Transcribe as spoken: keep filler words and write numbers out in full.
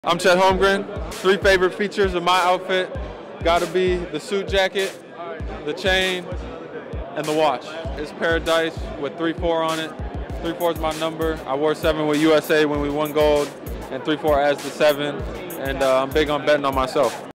I'm Chet Holmgren. Three favorite features of my outfit gotta be the suit jacket, the chain, and the watch. It's Paradise with three four on it. three four is my number. I wore seven with U S A when we won gold, and three four adds the seven, and uh, I'm big on betting on myself.